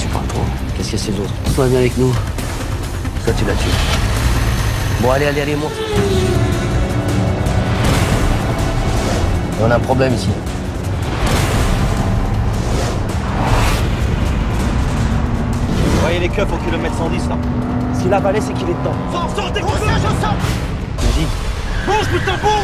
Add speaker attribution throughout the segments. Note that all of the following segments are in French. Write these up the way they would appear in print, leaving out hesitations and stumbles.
Speaker 1: tu parles trop. Qu'est-ce que c'est d'autre? Soit viens avec nous, soit tu la tues. Bon, allez, monte. On a un problème ici.
Speaker 2: Vous voyez les keufs au kilomètre 110 là?
Speaker 3: S'il a avalé, c'est qu'il est dedans.
Speaker 2: Sors, dès qu'on peut!
Speaker 1: Vas-y.
Speaker 2: Bouge, putain, bouge!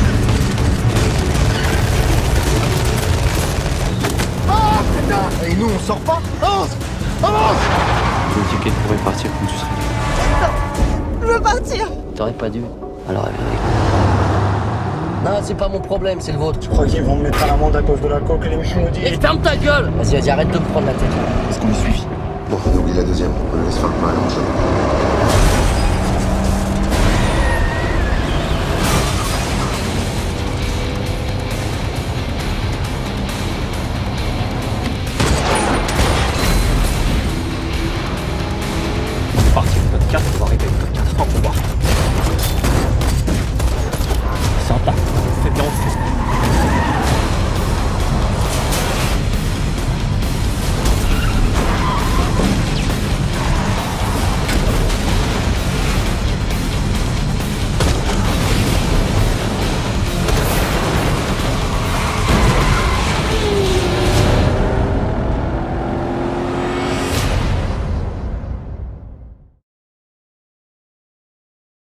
Speaker 4: Ah putain! Et nous on sort pas? Avance! Avance!
Speaker 1: Je me dis qu'elle pourrait partir quand tu serais là.
Speaker 5: Je veux partir.
Speaker 1: T'aurais pas dû. Alors viens avec moi. Non, c'est pas mon problème, c'est le vôtre.
Speaker 4: Je crois qu'ils vont me mettre à l'amende à cause de la coque et les maudits.
Speaker 1: Et ferme ta gueule! Vas-y, arrête de me prendre la tête.
Speaker 4: Est-ce qu'on est suivi?
Speaker 6: Bon, on oublie la deuxième. On le laisse faire le mal, on